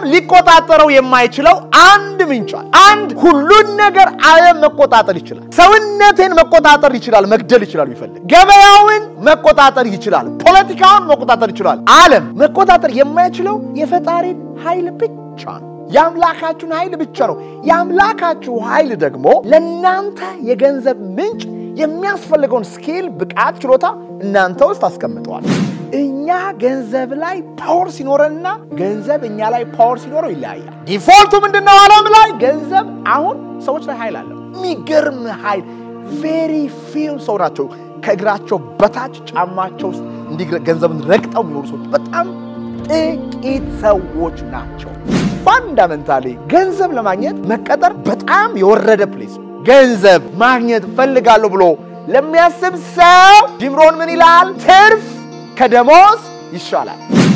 ሊቆጣጠረው የማይችለው አንድ ምንጭ አለ አንድ ሁሉን ነገር ዓለም መቆጣጠር ይችላል ሰውነትን መቆጣጠር ይችላል መግደል ይችላል ይፈልግ ገበያውን መቆጣጠር ይችላል ፖለቲካውን መቆጣጠር ይችላል ዓለም መቆጣጠር የማይችለው የፈጣሪን ኃይል ብቻ ነው ያምላካችሁን ኃይል ብቻ ነው ያምላካችሁ ኃይል ደግሞ ለናንተ የገንዘብ ምንጭ የሚያስፈልገውን ስኪል ብቃት ችሎታ እናንተ ውስጥ አስቀምጠዋል እኛ ገንዘብ ላይ ፓወር ሲኖርና ገንዘብ እኛ ላይ ፓወር ሲኖር ይለያያል ዲፎልቱ ምንድነው ዓለም ላይ ገንዘብ አሁን ሰዎች ላይ ኃይል አለው የሚገርም ኃይል very few ሰው ናቸው ከእግራቸው በታች ጫማቸው ውስጥ እንዲህ ገንዘብን ረግጠው የሚኖሩ ሰዎች በጣም ጥቂት ሰዎች ናቸው ፋንዳሜንታሊ ገንዘብ ለማግኘት መቀጠር በጣም የወረደ ፕሌስ ገንዘብ ማግኘት ፈልጋለሁ ብሎ ለሚያስብ ሰው ጂም ሮን ምን ይላል ትርፍ ከደሞዝ ይሻላል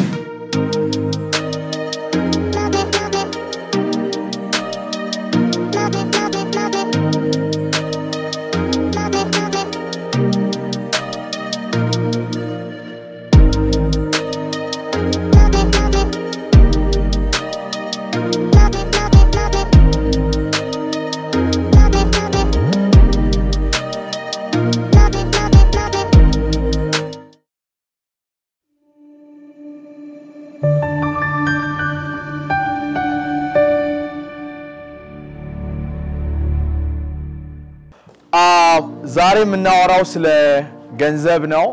ዛሬ ምናወራው ስለ ገንዘብ ነው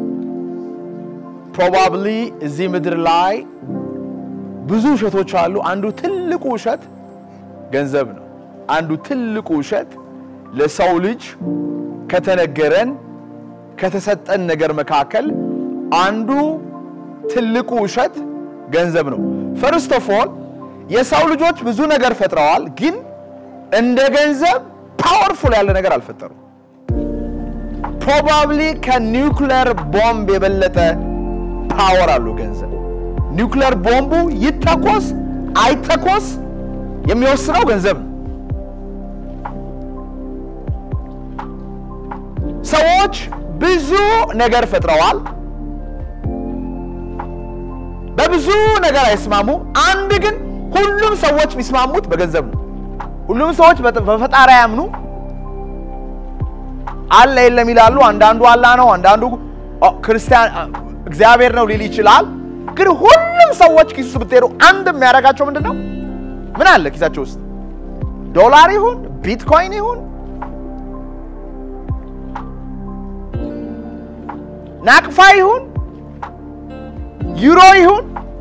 probably እዚህ ምድር ላይ ብዙ ውሸቶች አሉ አንዱ ትልቁ ውሸት ገንዘብ ነው አንዱ ትልቁ ውሸት ለሰው ልጅ ከተነገረን ከተሰጠን ነገር መካከል አንዱ ትልቁ ውሸት ገንዘብ ነው first of all የሰው ልጆች ብዙ ነገር ፈጥረዋል ግን እንደ ገንዘብ powerful ያለ ነገር አልፈጠሩ probably ከኒውክሊየር ቦምብ የበለጠ ፓወር አለው ገንዘብ ኒውክሊየር ቦምቡ ይተኮስ አይተኮስ የሚወስነው ገንዘብ ሰዎች ብዙ ነገር ፈጥረዋል በብዙ ነገር አይስማሙ አንድ ግን ሁሉም ሰዎች የሚስማሙት በገንዘብ ነው ሁሉም ሰዎች በፈጣሪ ያምኑ አለ የለም ይላሉ አንዳንዱ አላህ ነው አንዳንዱ ክርስቲያን እግዚአብሔር ነው ሊል ይችላል ግን ሁሉም ሰዎች ኪሱ ብትሄዱ አንድ የሚያረጋቸው ምንድነው ምን አለ ኪሳቸው ውስጥ ዶላር ይሁን ቢትኮይን ይሁን ናቅፋ ይሁን ዩሮ ይሁን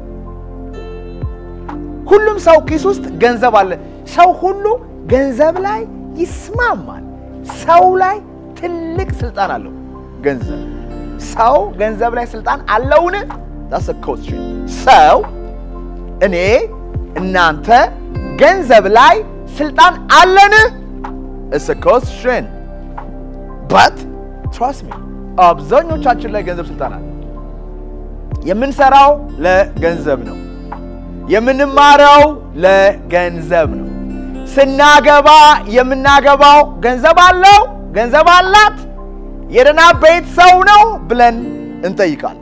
ሁሉም ሰው ኪሱ ውስጥ ገንዘብ አለ ሰው ሁሉ ገንዘብ ላይ ይስማማል ሰው ላይ ትልቅ ስልጣን አለው ገንዘብ ሰው ገንዘብ ላይ ስልጣን አለውን that's a question ሰው እኔ እናንተ ገንዘብ ላይ ስልጣን አለን it's a question but trust me አብዛኞቻችን ላይ ገንዘብ ስልጣን አለ የምንሰራው ለገንዘብ ነው የምንማረው ለገንዘብ ነው ስናገባ የምናገባው ገንዘብ አለው ገንዘብ አላት የደና ቤት ሰው ነው ብለን እንጠይቃለን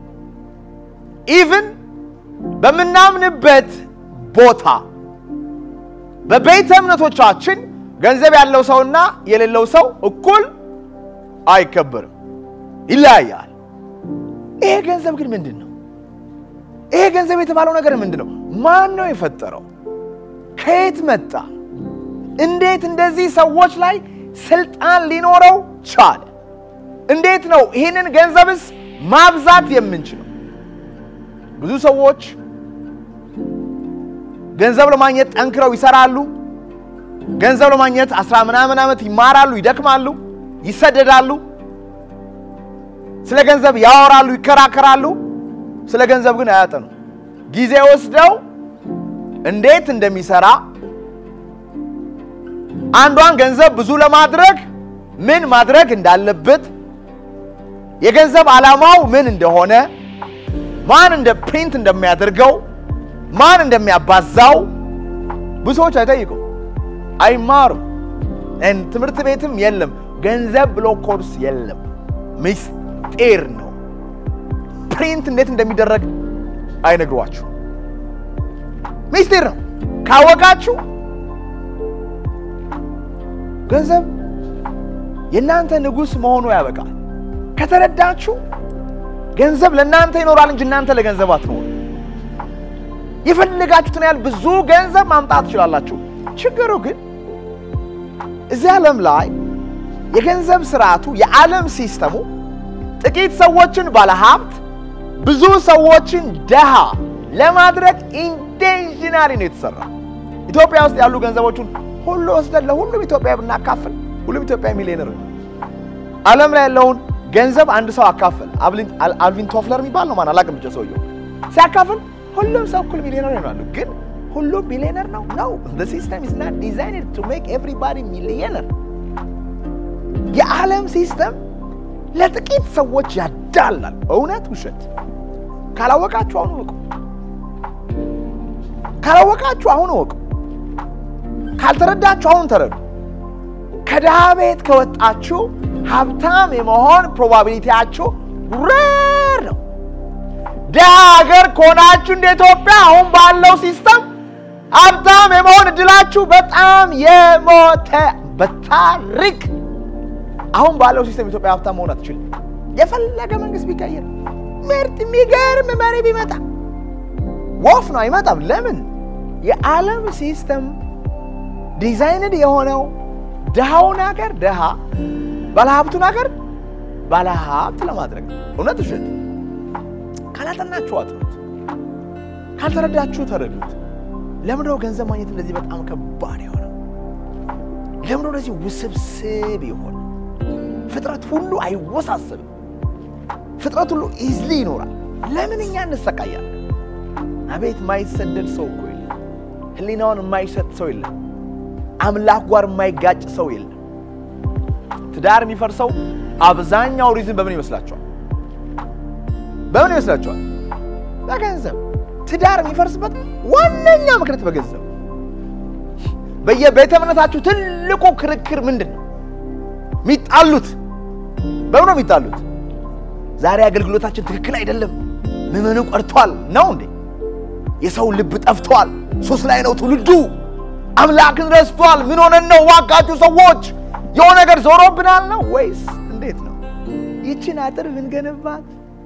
even በመናምንበት ቦታ በቤተ እምነቶቻችን ገንዘብ ያለው ሰውና የሌለው ሰው እኩል አይከበርም ይለያያል ይሄ ገንዘብ ግን ምንድነው ይሄ ገንዘብ የተባለው ነገር ምንድነው ማን ነው የፈጠረው ከየት መጣ እንዴት እንደዚህ ሰዎች ላይ ስልጣን ሊኖረው ቻለ እንዴት ነው ይሄንን ገንዘብስ ማብዛት የምንችለው ብዙ ሰዎች ገንዘብ ለማግኘት ጠንክረው ይሰራሉ ገንዘብ ለማግኘት 10 ምናምን ዓመት ይማራሉ ይደክማሉ ይሰደዳሉ ስለ ገንዘብ ያወራሉ ይከራከራሉ ስለ ገንዘብ ግን አያጠኑ ጊዜ ወስደው እንዴት እንደሚሰራ አንዷን ገንዘብ ብዙ ለማድረግ ምን ማድረግ እንዳለበት የገንዘብ ዓላማው ምን እንደሆነ ማን እንደ ፕሪንት እንደሚያደርገው ማን እንደሚያባዛው ብዙዎች አይጠይቁ አይማሩ ትምህርት ቤትም የለም ገንዘብ ብሎ ኮርስ የለም ምስጢር ነው ፕሪንት እንዴት እንደሚደረግ አይነግሯችሁ ሚስጥር ነው ካወቃችሁ ገንዘብ የናንተ ንጉስ መሆኑ ያበቃል ከተረዳችሁ ገንዘብ ለናንተ ይኖራል እንጂ እናንተ ለገንዘብ አትኖሩ ይፈልጋችሁትን ያህል ብዙ ገንዘብ ማምጣት ትችላላችሁ ችግሩ ግን እዚህ ዓለም ላይ የገንዘብ ስርዓቱ የዓለም ሲስተሙ ጥቂት ሰዎችን ባለሀብት ብዙ ሰዎችን ደሃ ለማድረግ ኢንቴንሽናሊ ነው የተሰራው ኢትዮጵያ ውስጥ ያሉ ገንዘቦችን ሁሉ ወስደን ለሁሉም ኢትዮጵያዊ ብናካፍል ሁሉም ኢትዮጵያዊ ሚሊዮነር ነው ዓለም ላይ ያለውን ገንዘብ አንድ ሰው አካፈል አልቪን ቶፍለር የሚባል ነው ማን አላቅም ብቻ ሰውየው ሲያካፍል ሁሉም ሰው እኩል ሚሊዮነር ይሆናሉ ግን ሁሉም ሚሊዮነር ነው no the system is not designed to make everybody millionaire የዓለም ሲስተም ለጥቂት ሰዎች ያዳላል እውነት ውሸት ካላወቃችሁ አሁን ወቁ ካልተረዳችሁ አሁን ተረዱ ከደሃ ቤት ከወጣችሁ ሀብታም የመሆን ፕሮባቢሊቲያችሁ ሬር ነው ደሃ ሀገር ከሆናችሁ እንደ ኢትዮጵያ አሁን ባለው ሲስተም ሀብታም የመሆን እድላችሁ በጣም የሞተ በታሪክ አሁን ባለው ሲስተም ኢትዮጵያ ሀብታም መሆን አትችልም የፈለገ መንግስት ቢቀየር ምርጥ የሚገርም መሪ ቢመጣ ወፍ ነው አይመጣም ለምን የዓለም ሲስተም ዲዛይንድ የሆነው ደሃውን ሀገር ደሃ ባለሀብቱን ሀገር ባለሀብት ለማድረግ እውነት ውሸት ካላጠናችሁ አጥኑት ካልተረዳችሁ ተረዱት ለምን ነው ገንዘብ ማግኘት እንደዚህ በጣም ከባድ ይሆናል ለምን ነው እንደዚህ ውስብስብ ይሆናል ፍጥረት ሁሉ አይወሳሰብም ፍጥረት ሁሉ ኢዝሊ ይኖራል ለምን እኛ እንሰቃያለን አቤት ማይሰደድ ሰው እኮ የለም ህሊናውን የማይሰጥ ሰው የለም አምላክ ጋር የማይጋጭ ሰው የለም ትዳር የሚፈርሰው አብዛኛው ሪዝን በምን ይመስላችኋል በገንዘብ ትዳር የሚፈርስበት ዋነኛ ምክንያት በገንዘብ በየቤተ እምነታችሁ ትልቁ ክርክር ምንድነው ሚጣሉት በምን ሚጣሉት ዛሬ አገልግሎታችን ትክክል አይደለም ምንኑ ቀርቷል ነው እንዴ የሰው ልብ ጠፍቷል ሶስ ላይ ነው ትውልዱ አምላክን ረስቷል ምን ሆነን ነው ዋጋችሁ ሰዎች የሆነ ነገር ዞሮብናል ነው ወይስ እንዴት ነው ይቺን አጥር ምን ገነባት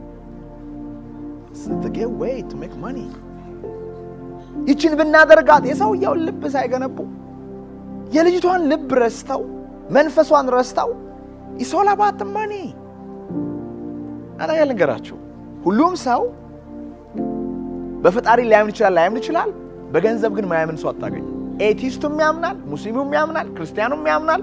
the get way to make money ይቺን ብናደርጋት የሰውየው ልብ ሳይገነቡ የልጅቷን ልብ ረስተው መንፈሷን ረስተው ይሶላ ባት money አና ያልንገራችሁ ሁሉም ሰው በፈጣሪ ላይምን ይችላል በገንዘብ ግን ማያምን ሰው አታገኙ ኤቲስቱም ያምናል ሙስሊሙም ያምናል ክርስቲያኑም ያምናል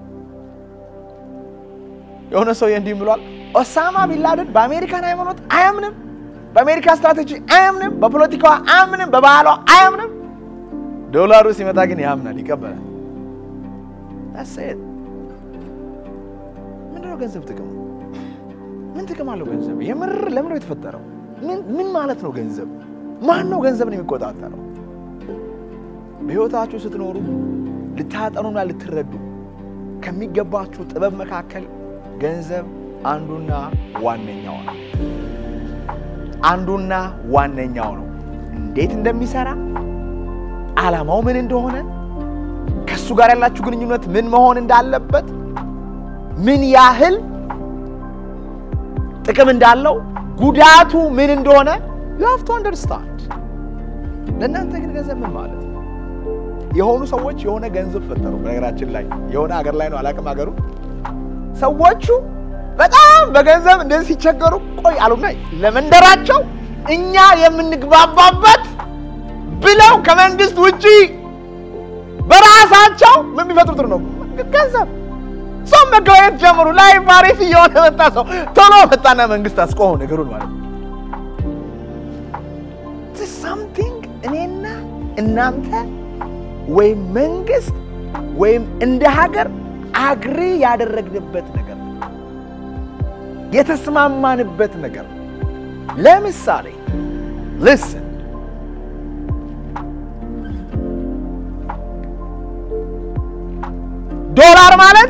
የሆነ ሰው እንዲህ ብሏል ኦሳማ ቢንላደን በአሜሪካን ሃይማኖት አያምንም በአሜሪካ ስትራቴጂ አያምንም በፖለቲካው አያምንም በባህሏ አያምንም ዶላሩ ሲመጣ ግን ያምናል ይቀበላል that's it ምንድነው ገንዘብ ጥቅሙ ምን ጥቅም አለው ገንዘብ የምር ለምን ነው የተፈጠረው ምን ማለት ነው ገንዘብ ማን ነው ገንዘብን የሚቆጣጠረው በህይወታችሁ ስትኖሩ ልታጠኑና ልትረዱ ከሚገባችሁ ጥበብ መካከል ገንዘብ አንዱና ዋነኛው ነው እንዴት እንደሚሰራ ዓላማው ምን እንደሆነ ከሱ ጋር ያላችሁ ግንኙነት ምን መሆን እንዳለበት ምን ያህል ጥቅም እንዳለው ጉዳቱ ምን እንደሆነ you have to understand ለእናንተ ግን ገንዘብ ምን ማለት ነው የሆኑ ሰዎች የሆነ ገንዘብ ፈጠሩ በነገራችን ላይ የሆነ ሀገር ላይ ነው አላቅም ሀገሩ ሰዎቹ በጣም በገንዘብ እንደዚህ ሲቸገሩ ቆይ አሉና ለመንደራቸው እኛ የምንግባባበት ብለው ከመንግስት ውጪ በራሳቸው ምን ቢፈጥሩት ነው ገንዘብ ሰው መገበያየት ጀመሩ ላይፍ አሪፍ እየሆነ መጣ ሰው ቶሎ መጣና መንግስት አስቆመ ነገሩን ማለት ነው this something እኔና እናንተ ወይ መንግስት ወይ እንደ ሀገር አግሪ ያደረግንበት ነገር የተስማማንበት ነገር ለምሳሌ listen ዶላር ማለት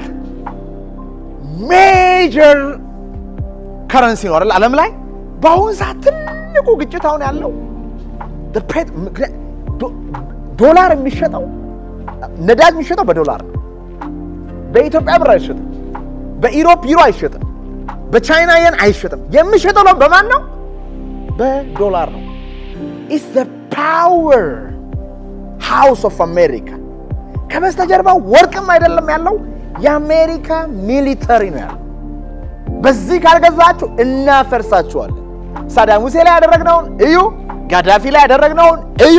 ሜጀር ከረንሲ ነው ዓለም ላይ በአሁን ሰዓት ትልቁ ግጭት አሁን ያለው ዶላር የሚሸጠው ነዳጅ የሚሸጠው በዶላር ነው። በኢትዮጵያ ብር አይሸጥም። በኢሮፕ ዩሮ አይሸጥም። በቻይና የን አይሸጥም። የሚሸጠው በማን ነው? በዶላር ነው። It's the power house of America. ከበስተጀርባ ወርቅም አይደለም ያለው የአሜሪካ ሚሊተሪ ነው ያለው። በዚህ ካልገዛችሁ እናፈርሳችኋለን። ሳዳም ሁሴን ላይ ያደረግነውን እዩ፣ ጋዳፊ ላይ ያደረግነውን እዩ፣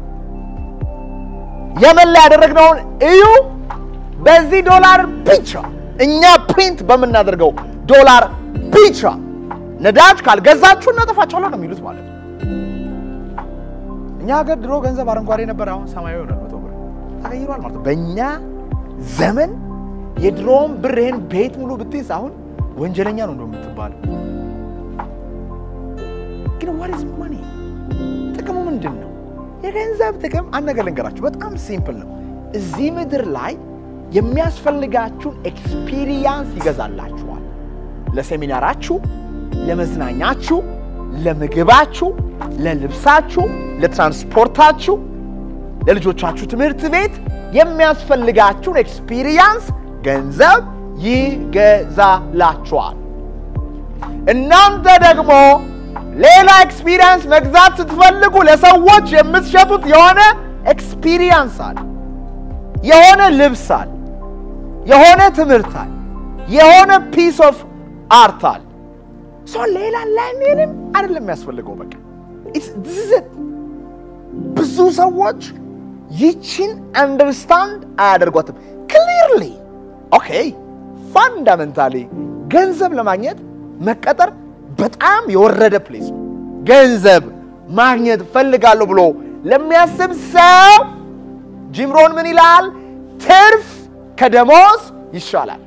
የመን ላይ ያደረግነውን እዩ። በዚህ ዶላር ብቻ እኛ ፕሪንት በመናደርገው ዶላር ብቻ ነዳጅ ካልገዛችሁ እናጠፋችኋለን ነው የሚሉት ማለት ነው። እኛ ሀገር ድሮ ገንዘብ አረንጓዴ ነበር፣ አሁን ሰማያዊ ሆኗል። ተቀይሯል ማለት ነው። በእኛ ዘመን የድሮም ብርህን ቤት ሙሉ ብትይዝ አሁን ወንጀለኛ ነው እንደምትባለው። ግን what is money? ጥቅሙ ምንድነው? የገንዘብ ጥቅም አንድ ነገር ልንገራችሁ፣ በጣም ሲምፕል ነው። እዚህ ምድር ላይ የሚያስፈልጋችሁን ኤክስፒሪየንስ ይገዛላችኋል። ለሴሚናራችሁ፣ ለመዝናኛችሁ፣ ለምግባችሁ፣ ለልብሳችሁ፣ ለትራንስፖርታችሁ፣ ለልጆቻችሁ ትምህርት ቤት የሚያስፈልጋችሁን ኤክስፒሪየንስ ገንዘብ ይገዛላችኋል። እናንተ ደግሞ ሌላ ኤክስፒሪየንስ መግዛት ስትፈልጉ ለሰዎች የምትሸጡት የሆነ ኤክስፒሪየንስ አለ፣ የሆነ ልብስ አለ፣ የሆነ ትምህርት አለ፣ የሆነ ፒስ ኦፍ አርት አለ። ሌላ ለምንም አይደለም የሚያስፈልገው። በቃ ብዙ ሰዎች ይችን አንደርስታንድ አያደርጓትም ክሊርሊ። ኦኬ ፋንዳሜንታሊ ገንዘብ ለማግኘት መቀጠር በጣም የወረደ ፕሌስ ነው። ገንዘብ ማግኘት ፈልጋለሁ ብሎ ለሚያስብ ሰው ጂም ሮን ምን ይላል? ትርፍ ከደሞዝ ይሻላል።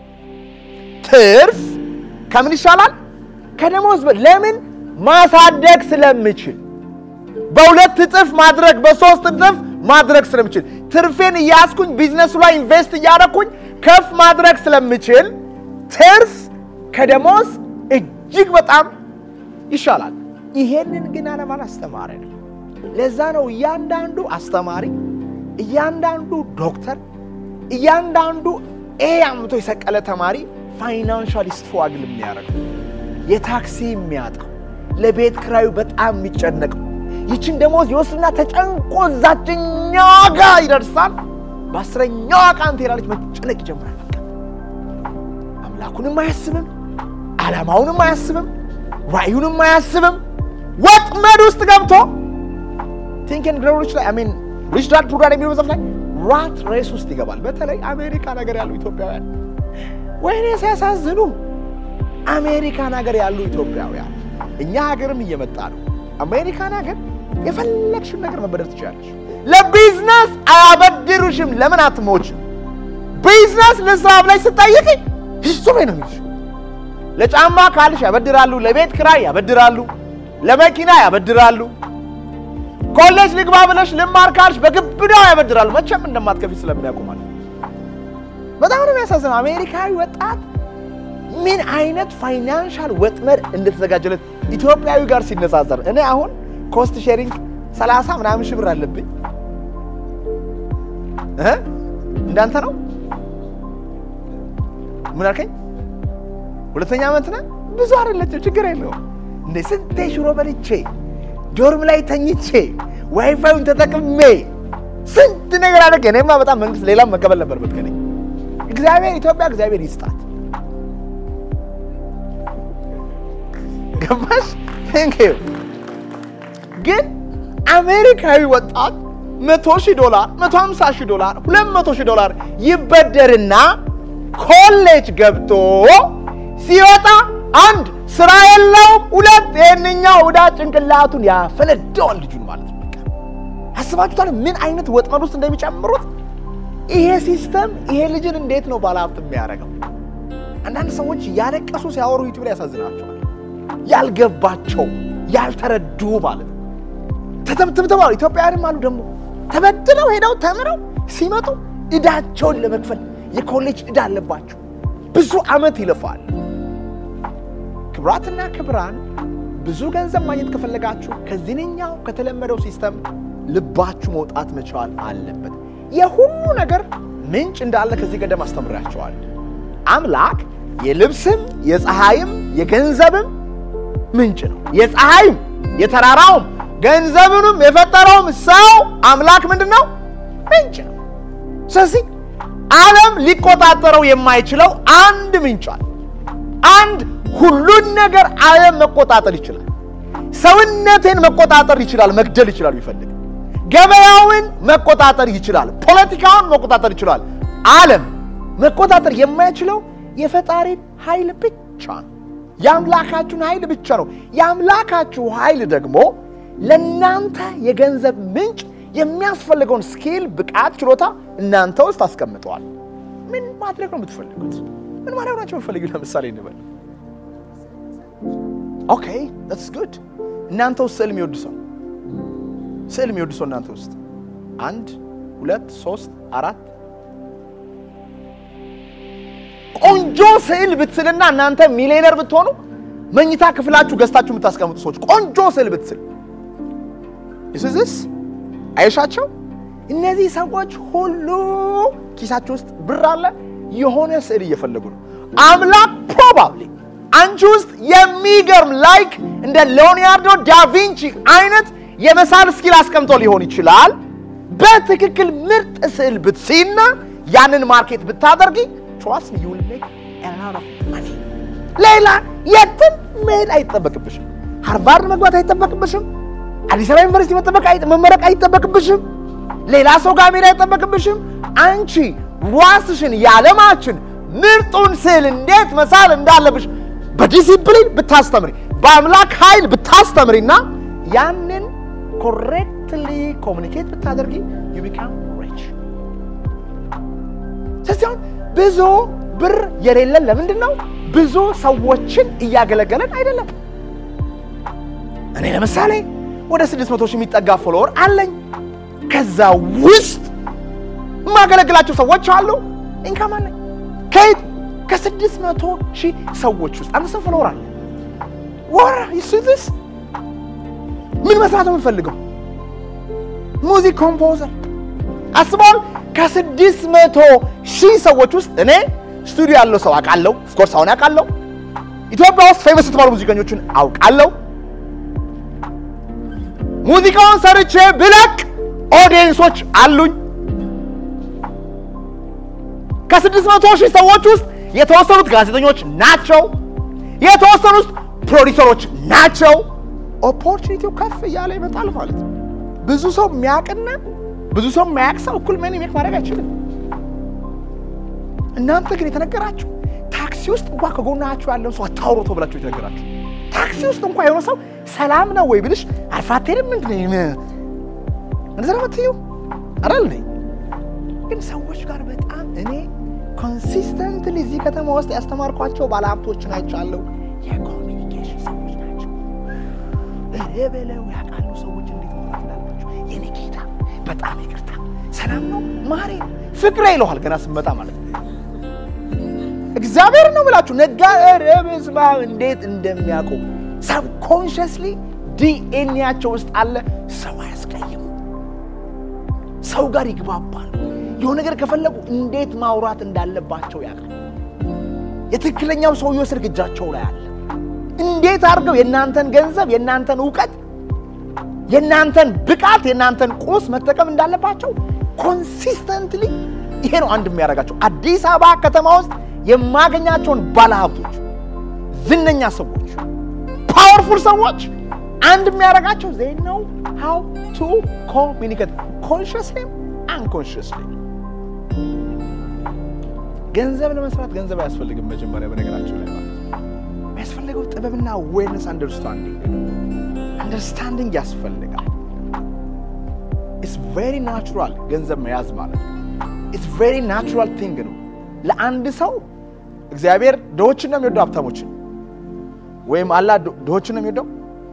ትርፍ ከምን ይሻላል? ከደሞዝ። ለምን? ማሳደግ ስለምችል፣ በሁለት እጥፍ ማድረግ፣ በሶስት እጥፍ ማድረግ ስለምችል፣ ትርፌን እያስኩኝ ቢዝነሱ ላይ ኢንቨስት እያደረኩኝ ከፍ ማድረግ ስለምችል ትርፍ ከደሞዝ እጅግ በጣም ይሻላል። ይሄንን ግን አለማን አስተማረ ነው። ለዛ ነው እያንዳንዱ አስተማሪ፣ እያንዳንዱ ዶክተር፣ እያንዳንዱ አምቶ የሰቀለ ተማሪ ፋይናንሻል ስትራግል የሚያደርገው፣ የታክሲ የሚያጣው፣ ለቤት ክራዩ በጣም የሚጨነቀው፣ ይችን ደሞዝ ይወስድና ተጨንቆ እዛችኛው ጋር ይደርሳል። በአስረኛው ቀን ትሄዳለች፣ መጨነቅ ይጀምራል። አምላኩንም አያስብም፣ ዓላማውንም አያስብም፣ ራእዩንም አያስብም። ወጥመድ ውስጥ ገብቶ ቲንክ ኤንድ ግሮው ሪች ላይ ሪች ዳድ ፑር ዳድ የሚለው ዘፍ ላይ ራት ሬስ ውስጥ ይገባል። በተለይ አሜሪካ ነገር ያሉ ኢትዮጵያውያን ወይኔ ሲያሳዝኑ። አሜሪካ ነገር ያሉ ኢትዮጵያውያን እኛ ሀገርም እየመጣ ነው። አሜሪካ ነገር የፈለግሽን ነገር መበደር ትችላለሽ። ለቢዝነስ አያበድሩሽም። ለምን አትሞችም? ቢዝነስ ለስራብ ላይ ስጠይቂ ይሱም ነው የሚልሽ። ለጫማ ካልሽ ያበድራሉ፣ ለቤት ክራይ ያበድራሉ፣ ለመኪና ያበድራሉ። ኮሌጅ ልግባ ብለሽ ልማር ካልሽ በግብዳው ያበድራሉ። መቼም እንደማትከፊ ስለሚያውቁ ማለት በጣም ነው የሚያሳዝነው። አሜሪካዊ ወጣት ምን አይነት ፋይናንሻል ወጥመድ እንደተዘጋጀለት ኢትዮጵያዊ ጋር ሲነጻጸር፣ እኔ አሁን ኮስት ሼሪንግ 30 ምናምን ሺህ ብር አለብኝ። እንዳንተ ነው። ምን አልከኝ? ሁለተኛ ዓመት ነህ። ብዙ አይደለችም፣ ችግር የለውም። እንደ ስንቴ ሽሮ በልቼ ዶርም ላይ ተኝቼ ዋይፋዩን ተጠቅሜ ስንት ነገር አደረገ። እኔማ በጣም መንግስት ሌላም መቀበል ነበርበት ከኔ። እግዚአብሔር ኢትዮጵያ እግዚአብሔር ይስጣት። ገባሽ? ቴንክ ዩ። ግን አሜሪካዊ ወጣት $100,000 $150,000 $200,000 ይበደርና ኮሌጅ ገብቶ ሲወጣ አንድ ስራ የለውም፣ ሁለት የእኛው ወዳ ጭንቅላቱን ያፈነዳዋል ልጁን ማለት ነው። በቃ አስባችሁታል ምን አይነት ወጥመድ ውስጥ እንደሚጨምሩት? ይሄ ሲስተም ይሄ ልጅን እንዴት ነው ባለሀብት የሚያደርገው? አንዳንድ ሰዎች ያለቀሱ ሲያወሩ ዩቲዩብ ላይ ያሳዝናቸዋል። ያልገባቸው ያልተረዱ ማለት ነው። ተተብተባው ኢትዮጵያውያንም አሉ ደግሞ ተበድለው ሄደው ተምረው ሲመጡ እዳቸውን ለመክፈል የኮሌጅ እዳ አለባቸው። ብዙ አመት ይለፋል። ክብራትና ክብራን ብዙ ገንዘብ ማግኘት ከፈለጋችሁ ከዚህኛው ከተለመደው ሲስተም ልባችሁ መውጣት መቻል አለበት። የሁሉ ነገር ምንጭ እንዳለ ከዚህ ቀደም አስተምራችኋል። አምላክ የልብስም የፀሐይም የገንዘብም ምንጭ ነው። የፀሐይም የተራራውም ገንዘብንም የፈጠረውም ሰው አምላክ ምንድነው? ምንጭ ነው። ስለዚህ ዓለም ሊቆጣጠረው የማይችለው አንድ ምንጭ አለ። አንድ ሁሉን ነገር ዓለም መቆጣጠር ይችላል። ሰውነትን መቆጣጠር ይችላል፣ መግደል ይችላል ይፈልግ። ገበያውን መቆጣጠር ይችላል፣ ፖለቲካውን መቆጣጠር ይችላል። ዓለም መቆጣጠር የማይችለው የፈጣሪን ኃይል ብቻ ነው። የአምላካችሁን ኃይል ብቻ ነው። የአምላካችሁ ኃይል ደግሞ ለእናንተ የገንዘብ ምንጭ የሚያስፈልገውን ስኪል፣ ብቃት፣ ችሎታ እናንተ ውስጥ አስቀምጠዋል። ምን ማድረግ ነው የምትፈልጉት? ምን ማድረግ ነው የምትፈልጉት? ለምሳሌ እንበል ኦኬ that's good እናንተ ውስጥ ስዕል የሚወድ ሰው እናንተ ውስጥ 1 2 3 4 ቆንጆ ስዕል ብትስልና እናንተ ሚሊዮነር ብትሆኑ መኝታ ክፍላችሁ ገዝታችሁ የምታስቀምጡ ሰዎች ቆንጆ ስዕል ብትስል ይስዝስ አይሻቸው እነዚህ ሰዎች ሁሉ ኪሳቸው ውስጥ ብር አለ የሆነ ስዕል እየፈለጉ ነው። አምላክ ፕሮባብሊ አንቺ ውስጥ የሚገርም ላይክ እንደ ሊዮናርዶ ዳቪንቺ አይነት የመሳል ስኪል አስቀምጦ ሊሆን ይችላል። በትክክል ምርጥ ስዕል ብትሲና ያንን ማርኬት ብታደርጊ trust me you will make a lot of money. ሌላ የትም መሄድ አይጠበቅብሽም። ሃርቫርድ መግባት አይጠበቅብሽም። አዲስ አበባ ዩኒቨርሲቲ መመረቅ አይጠበቅብሽም። ሌላ ሰው ጋር መሄድ አይጠበቅብሽም። አንቺ ራስሽን ያለማችን ምርጡን ስዕል እንዴት መሳል እንዳለብሽ በዲሲፕሊን ብታስተምሪ በአምላክ ኃይል ብታስተምሪና ያንን correctly communicate ብታደርጊ you become rich. ስለዚህ ብዙ ብር የሌለን ለምንድነው? ብዙ ሰዎችን እያገለገለን አይደለም። እኔ ለምሳሌ ወደ 600 ሺህ የሚጠጋ ፎሎወር አለኝ። ከዛ ውስጥ ማገለግላቸው ሰዎች አሉ። ኢንካም አለኝ። ከ600 ሺህ ሰዎች ውስጥ አንድ ሰው ፎሎወር አለ። ወራ ይስጥስ ምን መስራት ነው የምፈልገው? ሙዚክ ኮምፖዘር አስባል ከ600 ሺህ ሰዎች ውስጥ እኔ ስቱዲዮ ያለው ሰው አውቃለሁ። ኦፍ ኮርስ አሁን አውቃለሁ። ኢትዮጵያ ውስጥ ፌመስ የተባሉ ሙዚቀኞችን አውቃለሁ። ሙዚቃውን ሰርቼ ብለቅ ኦዲየንሶች አሉኝ። ከ600 ሺህ ሰዎች ውስጥ የተወሰኑት ጋዜጠኞች ናቸው። የተወሰኑት ፕሮዲዩሰሮች ናቸው። ኦፖርቹኒቲው ከፍ ያለ ይመጣል ማለት ነው። ብዙ ሰው የሚያውቅና ብዙ ሰው የማያውቅ ሰው እኩል ምን ማድረግ አይችልም። እናንተ ግን የተነገራችሁ ታክሲ ውስጥ እንኳን ከጎናችሁ ያለው ሰው አታውሩ ተብላችሁ የተነገራችሁ ታክሲ ውስጥ እንኳን የሆነ ሰው ሰላም ነው ወይ ብልሽ አልፋቴልም ምንድነው እንደዛ ነው የምትይው አይደል? ግን ሰዎች ጋር በጣም እኔ ኮንሲስተንትሊ እዚህ ከተማ ውስጥ ያስተማርኳቸው ባለሀብቶችን አይቻለሁ። የኮሚኒኬሽን ሰዎች ናቸው። ለበለው ያውቃሉ ሰዎች እንዴት ማለት እንዳለባቸው። የኔ ጌታ በጣም ይቅርታ ሰላም ነው ማሬ ፍቅሬ ይለዋል ገና ስመጣ ማለት ነው። እግዚአብሔር ነው ብላችሁ ነጋር በስማ እንዴት እንደሚያውቁ ሳብኮንሺየስሊ ዲኤንኤያቸው ውስጥ አለ። ሰው ያስቀይሙ ሰው ጋር ይግባባሉ። የሆነ ነገር ከፈለጉ እንዴት ማውራት እንዳለባቸው ያውቃሉ። የትክክለኛው ሰውዬው ስልክ እጃቸው ላይ አለ። እንዴት አድርገው የናንተን ገንዘብ የናንተን ዕውቀት የናንተን ብቃት የናንተን ቁስ መጠቀም እንዳለባቸው ኮንሲስተንትሊ ይሄ ነው አንድ የሚያረጋቸው። አዲስ አበባ ከተማ ውስጥ የማገኛቸውን ባለሀብቶች ዝነኛ ሰዎች ፓወርፉል ሰዎች አንድ የሚያረጋቸው they know how to communicate consciously and unconsciously። ገንዘብ ለመስራት ገንዘብ ያስፈልግም መጀመሪያ በነገራችን ላይ ማለት ነው። ያስፈልገው ጥበብና awareness understanding ያስፈልጋል። it's very natural ገንዘብ መያዝ ማለት ነው። it's very natural thing ነው። ለአንድ ሰው እግዚአብሔር ድሆችን ነው የሚወደው ሀብታሞችን ወይም አላህ ድሆችን ነው የሚወደው?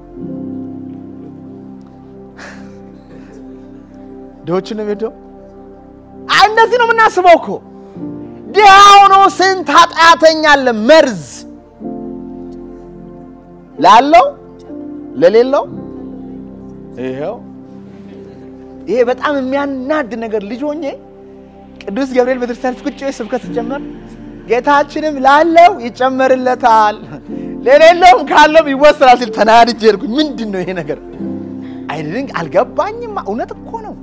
ድሆችን ነው የሚወደው? እንደዚህ ነው የምናስበው እኮ። ድሃው ነው ስንት ኃጢአተኛ አለ መርዝ ላለው ለሌለው ይሄው ይሄ በጣም የሚያናድ ነገር ልጅ ሆኜ ቅዱስ ገብርኤል ቤተክርስቲያን ቁጭ ስብከት ጀመር ጌታችንም ላለው ይጨመርለታል ለሌለውም ካለም ይወስራል ሲል ተናድጄ ሄድኩኝ ምንድነው ይሄ ነገር አይደንቅ አልገባኝም እውነት እኮ ነው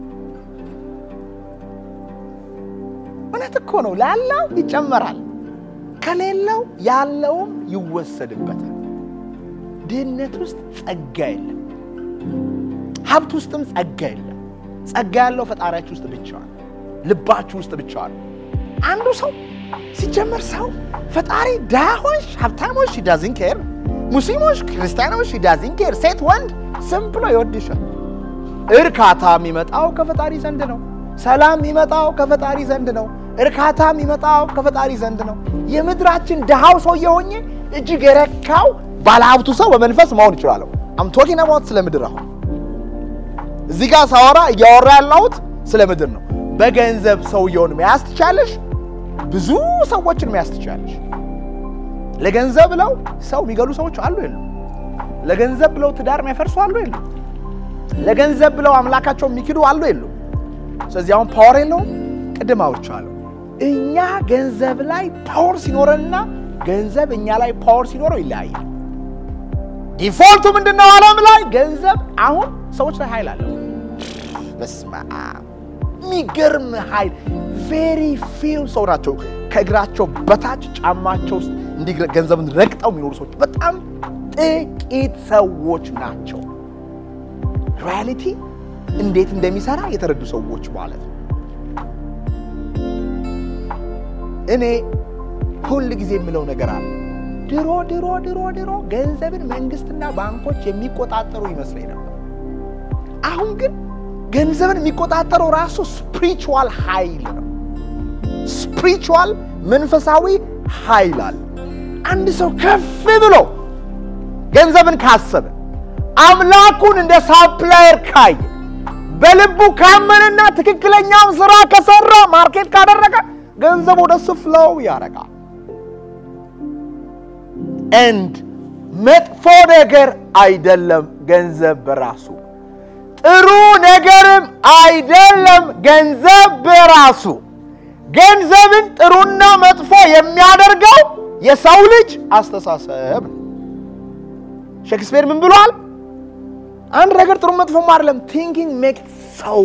ላለው ይጨመራል ከሌለው ያለውም ይወሰድበታል ድህነት ውስጥ ጸጋ የለም ሀብት ውስጥም ጸጋ የለም ጸጋ ያለው ፈጣሪያችሁ ውስጥ ብቻ ነው ልባችሁ ውስጥ ብቻ ነው አንዱ ሰው ሲጀመር ሰው ፈጣሪ ዳሆሽ ሀብታሞሽ he doesn't care ሙስሊሞች ክርስቲያኖች he doesn't care ሴት ወንድ ሲምፕል ይወድሻል እርካታ የሚመጣው ከፈጣሪ ዘንድ ነው ሰላም የሚመጣው ከፈጣሪ ዘንድ ነው እርካታ የሚመጣው ከፈጣሪ ዘንድ ነው የምድራችን ዳሃው ሰው የሆነ እጅግ የረካው ባለሀብቱ ሰው በመንፈስ ማውን ይችላል I'm talking about ስለ ምድር አሁን እዚህ ጋር ሳወራ ያወራ ያለሁት ስለ ምድር ነው በገንዘብ ሰው የሆነ የሚያስተቻለሽ ብዙ ሰዎችን የሚያስተቻለሽ ለገንዘብ ብለው ሰው የሚገሉ ሰዎች አሉ የሉ ለገንዘብ ብለው ትዳር የሚያፈርሱ አሉ የሉ ለገንዘብ ብለው አምላካቸው የሚክዱ አሉ የሉ ስለዚህ አሁን ፓወር የለው ቅድም አውርቻለሁ እኛ ገንዘብ ላይ ፓወር ሲኖርና ገንዘብ እኛ ላይ ፓወር ሲኖረው ይለያያል ዲፎልቱ ምንድነው ዓለም ላይ ገንዘብ አሁን ሰዎች ላይ ኃይል አለው በስማ ሚገርም ኃይል very few ሰው ናቸው ከእግራቸው በታች ጫማቸው እንዲህ ገንዘብን ረግጠው የሚኖሩ ሰዎች በጣም ጥቂት ሰዎች ናቸው ሪያሊቲ እንዴት እንደሚሰራ የተረዱ ሰዎች ማለት ነው እኔ ሁሉ ጊዜ የምለው ነገር አለ ድሮ ገንዘብን መንግስትና ባንኮች የሚቆጣጠሩ ይመስለኝ ነበር አሁን ግን ገንዘብን የሚቆጣጠረው ራሱ ስፒሪቹዋል ኃይል ነው ስፒሪቹዋል መንፈሳዊ ኃይል አለ አንድ ሰው ከፍ ብሎ ገንዘብን ካሰበ አምላኩን እንደ ሳፕላየር ካየ በልቡ ካመነና ትክክለኛው ስራ ከሰራ ማርኬት ካደረገ ገንዘብ ወደሱ ፍሎው ያረጋል and መጥፎ ነገር አይደለም ገንዘብ በራሱ ጥሩ ነገርም አይደለም ገንዘብ በራሱ ገንዘብን ጥሩና መጥፎ የሚያደርገው የሰው ልጅ አስተሳሰብ ሼክስፒር ምን ብሏል አንድ ነገር ጥሩ መጥፎ አይደለም thinking makes so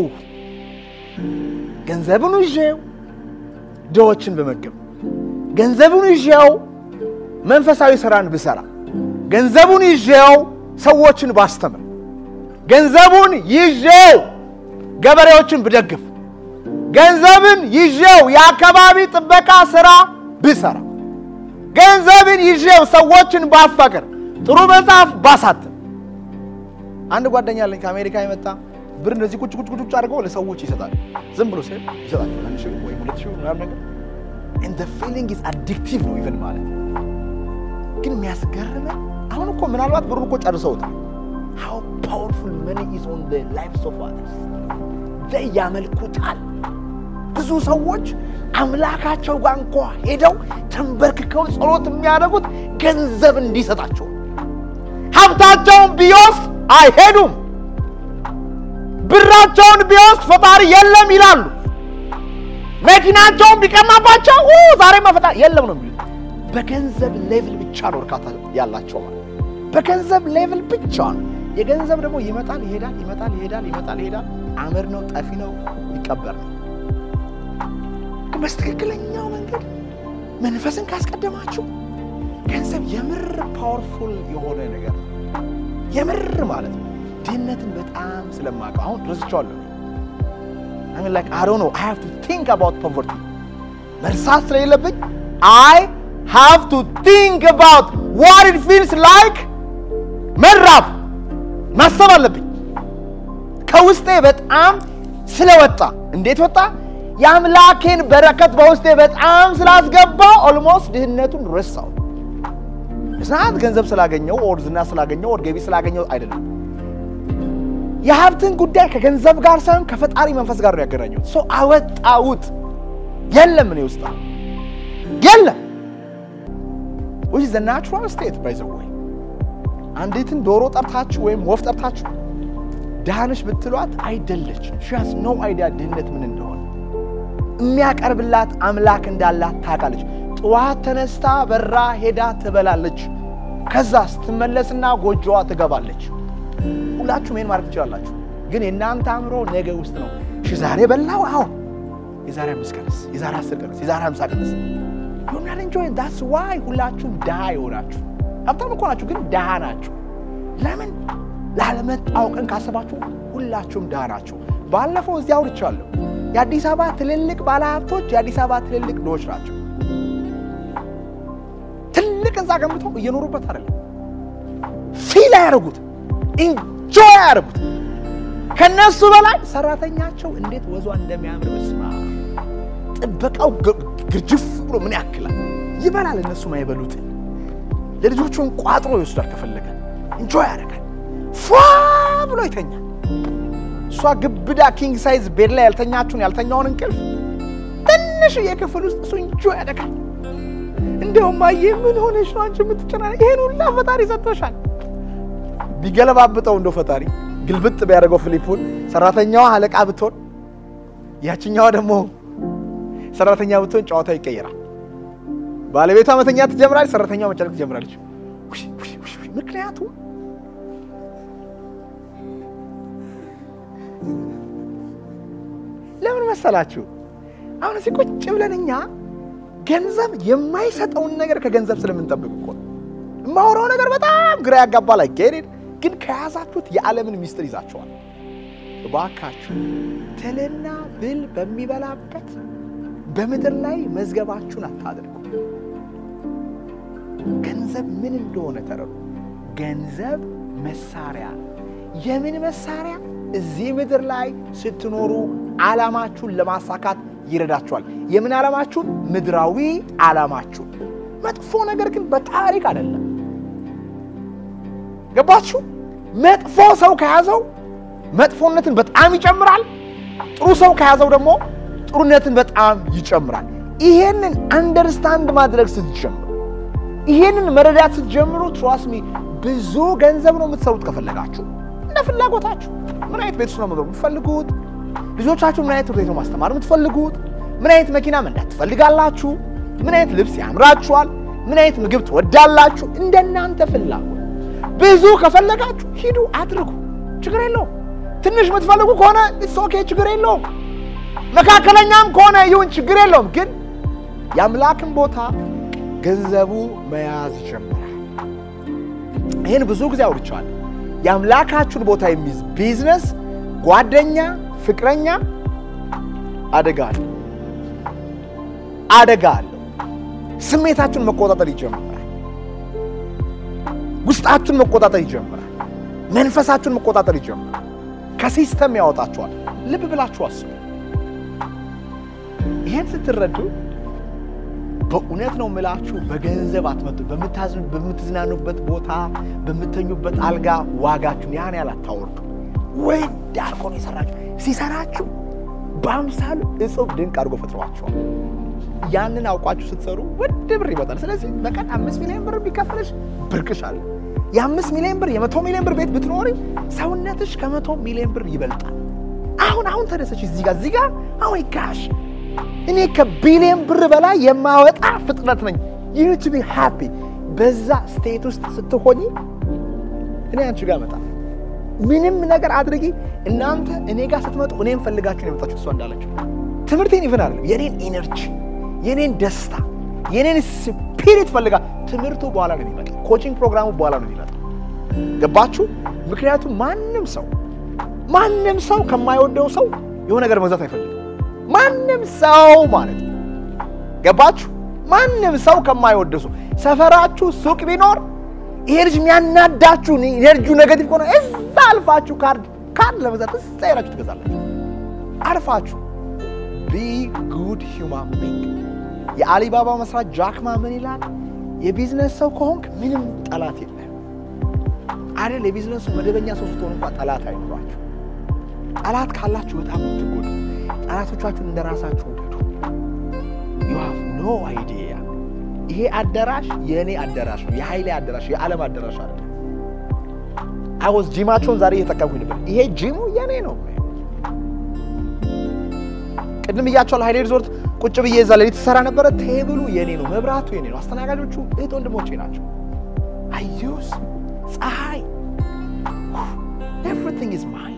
ገንዘብን ይዤው ዶችን በመገብ ገንዘብን ይዤው መንፈሳዊ ስራን ብሰራ ገንዘቡን ይዤው ሰዎችን ባስተምር ገንዘቡን ይዤው ገበሬዎችን ብደግፍ ገንዘብን ይዤው ያከባቢ ጥበቃ ስራ ብሰራ ገንዘብን ይዤው ሰዎችን ባፈቅር ጥሩ መጽሐፍ ባሳትም አንድ ጓደኛ አለኝ ከአሜሪካ የመጣ ብር እንደዚህ ቁጭ አድርገው ለሰዎች ይሰጣል ዝም ብሎ ሲል ይሰጣል አንድ ሺህ ወይ ሁለት ሺህ ምናምን ነገር and the feeling is addictive ነው even ማለት ግን የሚያስገርም አሁን እኮ ምናልባት ብሩን እኮ ጨርሰውታል how powerful money is on the lives of others they ያመልኩታል ብዙ ሰዎች አምላካቸው ጋር እንኳን ሄደው ተንበርክከው ጸሎት የሚያደርጉት ገንዘብ እንዲሰጣቸው ሀብታቸውን ቢወስድ አይሄዱም ብራቸውን ቢወስድ ፈጣሪ የለም ይላሉ መኪናቸውን ቢቀማባቸው ዛሬ መፈጣሪ የለም ነው የሚሉት በገንዘብ ሌቭል ብቻ ነው እርካታ ያላቸው ማለት በገንዘብ ሌቭል ብቻ ነው የገንዘብ ደግሞ ይመጣል ይሄዳል አመር ነው ጠፊ ነው ይቀበር ነው በስተክክለኛው መንገድ መንፈስን ካስቀደማችሁ ገንዘብ የምር ፓወርፉል የሆነ ነገር የምር ማለት ነው ድህነትን በጣም ስለማቀው አሁን ረስቻለሁ I mean like I don't know I have to think about poverty መርሳት ስለሌለብኝ I have to think about what it feels like መራብ ማሰብ አለብኝ ከውስጤ በጣም ስለወጣ እንዴት ወጣ ያምላኬን በረከት በውስጤ በጣም ስላስገባ almost ድህነቱን ረሳው እስናት ገንዘብ ስላገኘው ኦር ዝና ስላገኘው ኦር ገቢ ስላገኘው አይደለም የሀብትን ጉዳይ ከገንዘብ ጋር ሳይሆን ከፈጣሪ መንፈስ ጋር ነው ያገናኘው so አወጣውት የለም ነው ውስጥ የለም which is the natural state by the way አንዲትን ዶሮ ጠርታችሁ ወይም ወፍ ጠርታችሁ ዳንሽ ብትሏት አይደለች she has no idea ድህነት ምን እንደሆነ የሚያቀርብላት አምላክ እንዳላት ታውቃለች ጧት ተነስታ በራ ሄዳ ትበላለች ከዛ ስትመለስና ጎጆዋ ትገባለች ሁላችሁ ምን ማድረግ ትችላላችሁ ግን እናንተ አምሮ ነገ ውስጥ ነው እሺ ዛሬ በላው አዎ የዛሬ 5 ቀንስ የዛሬ 10 ቀንስ የዛሬ 50 ቀንስ you not enjoying that's why ሁላችሁ ዳሃ ይሆናችሁ ሀብታም እኮ ናችሁ ግን ዳሃ ናችሁ ለምን ላለመጣው ቀን ካሰባችሁ ሁላችሁም ዳሃ ናችሁ ባለፈው እዚያ አውርቻለሁ የአዲስ አበባ ትልልቅ ባለሀብቶች የአዲስ አበባ ትልልቅ ዶች ናቸው ትልቅ እንዛ ገምተው እየኖሩበት አይደለም ፊል ያደርጉት ኢንጆይ ያደርጉት ከነሱ በላይ ሰራተኛቸው እንዴት ወዟ እንደሚያምር መስማ ጥበቃው ግርጅፍ ብሎ ምን ያክላል ይበላል እነሱ ማይበሉት ለልጆቹን ቋጥሮ ይወስዳል ከፈለገ ኢንጆይ ያደርጋል ፏ ብሎ ይተኛል እሷ ግብዳ ኪንግ ሳይዝ ቤድ ላይ ያልተኛውን እንቅልፍ ትንሽ የክፍል ውስጥ እሱ ኢንጆይ ያደርጋል እንደው ማየ ምን ሆነሽ ነው አንቺ የምትጨናነቂ ይሄን ሁሉ ፈጣሪ ሰጥቶሻል ቢገለባብጠው እንደው ፈጣሪ ግልብጥ ቢያደርገው ፊሊፑን ሰራተኛዋ አለቃ ብትሆን ያቺኛዋ ደግሞ ሰራተኛ ብትሆን ጫዋታ ይቀየራል ባለቤቷ መተኛ ትጀምራለች ሰራተኛዋ መጨረቅ ትጀምራለች ምክንያቱም ለምን መሰላችሁ አሁን እዚህ ቁጭ ብለንኛ ገንዘብ የማይሰጠውን ነገር ከገንዘብ ስለምንጠብቅ እኮ ማውራው ነገር በጣም ግራ ያጋባል አይገርም ግን ከያዛችሁት የዓለምን ሚስጥር ይዛችኋል ባካችሁ ተለና ብል በሚበላበት በመድር ላይ መዝገባችሁን አታድርጉ ገንዘብ ምን እንደሆነ ተረዱ ገንዘብ መሳሪያ የምን መሳሪያ እዚህ ምድር ላይ ስትኖሩ ዓላማችሁን ለማሳካት ይረዳችኋል የምን ዓላማችሁን ምድራዊ ዓላማችሁ መጥፎ ነገር ግን በታሪክ አይደለም ገባችሁ መጥፎ ሰው ከያዘው መጥፎነትን በጣም ይጨምራል ጥሩ ሰው ከያዘው ደግሞ ጥሩነትን በጣም ይጨምራል ይሄንን አንደርስታንድ ማድረግ ስትጀምሩ ይሄንን መረዳት ስትጀምሩ trust me ብዙ ገንዘብ ነው የምትሰሩት ከፈለጋችሁ እንደ ፍላጎታችሁ ምን አይነት ቤት ነው የምትፈልጉት ልጆቻችሁ ምን አይነት ቤት ነው ማስተማር የምትፈልጉት ምን አይነት መኪና መንዳት ትፈልጋላችሁ ምን አይነት ልብስ ያምራችኋል ምን አይነት ምግብ ትወዳላችሁ እንደናንተ ፍላጎት ብዙ ከፈለጋችሁ ሂዱ አድርጉ ችግር የለውም ትንሽ የምትፈልጉ ከሆነ it's okay ችግር የለውም መካከለኛም ከሆነ ይሁን ችግር የለውም ግን ያምላክን ቦታ ገንዘቡ መያዝ ይጀምራል ይሄን ብዙ ጊዜ አውርቻለሁ ያምላካችሁን ቦታ የሚይዝ ቢዝነስ ጓደኛ ፍቅረኛ አደጋል ስሜታችሁን መቆጣጠር ይጀምራል ውስጣችሁን መቆጣጠር ይጀምራል መንፈሳችሁን መቆጣጠር ይጀምራል ከሲስተም ያወጣችኋል ልብ ብላችሁ አስቡ ይሄን ስትረዱ በእውነት ነው የምላችሁ በገንዘብ አትመጡ በምትዝናኑበት ቦታ በምትተኙበት አልጋ ዋጋችሁን ያን ያላታወርዱ ወይ ዳርኮን ሲሰራችሁ በአምሳሉ እጽብ ድንቅ አድርጎ ፈጥሯችኋል ያንን አውቃችሁ ስትሰሩ ወደ ብር ይመጣል ስለዚህ በቀን 5 ሚሊዮን ብር ቢከፈልሽ ብርቅሻል የ5 ሚሊዮን ብር የ100 ሚሊዮን ብር ቤት ብትኖሪ ሰውነትሽ ከ100 ሚሊዮን ብር ይበልጣል አሁን ተነሰች እዚህ ጋር አይ ጋሽ እኔ ከቢሊዮን ብር በላይ የማወጣ ፍጥነት ነኝ you need to be happy በዛ ስቴት ውስጥ ስትሆኚ እኔ አንቺ ጋር መጣ ምንም ነገር አድርጊ እናንተ እኔ ጋር ስትመጡ እኔን ፈልጋችሁ ነው የመጣችሁት እሷ እንዳለችው ትምርቴን ይፈን አይደለም የኔን ኢነርጂ የኔን ደስታ የኔን ስፒሪት ፈልጋ ትምርቱ በኋላ ነው የሚመጣው ኮቺንግ ፕሮግራሙ በኋላ ነው የሚመጣው ገባችሁ ምክንያቱም ማንንም ሰው ከማይወደው ሰው የሆነ ነገር መግዛት አይፈልግም ማንንም ሰው ማለት ገባችሁ ማንንም ሰው ከማይወደው ሰው ሰፈራችሁ ሱቅ ቢኖር ይሄ ልጅ የሚያናዳችሁ ኢነርጂው ኔጌቲቭ ከሆነ እዛ አልፋችሁ ካርድ ለመግዛት እዛ ሄዳችሁ ትገዛላችሁ አርፋችሁ be good human being የአሊባባ መስራት ጃክ ማ ምን ይላል የቢዝነስ ሰው ከሆንክ ምንም ጠላት የለም አይደል የቢዝነሱ መደበኛ ሰው ስትሆኑ እንኳን ጠላት አይኖራችሁ ጠላት ካላችሁ በጣም ትጎዱ ጠላቶቻችሁን እንደራሳችሁ ወደዱ you have no idea ይሄ አዳራሽ የኔ አዳራሽ ነው የኃይሌ አዳራሽ የዓለም አዳራሽ አይደለም I was ጂማቸውን ዛሬ እየተጠቀምኩኝ ነበር ይሄ ጂሙ የኔ ነው ቅድም እያቻለ ሃይሌ ሪዞርት ቁጭ ብዬ እዛ ለሊት ተሰራ ነበር ቴብሉ የኔ ነው መብራቱ የኔ ነው አስተናጋጆቹ እህት ወንድሞቼ ናቸው አዩስ ፀሐይ everything is mine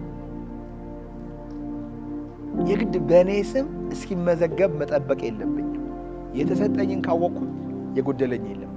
የግድ በኔ ስም እስኪመዘገብ መጠበቅ የለብኝ የተሰጠኝን ካወቅኩ የጎደለኝ የለም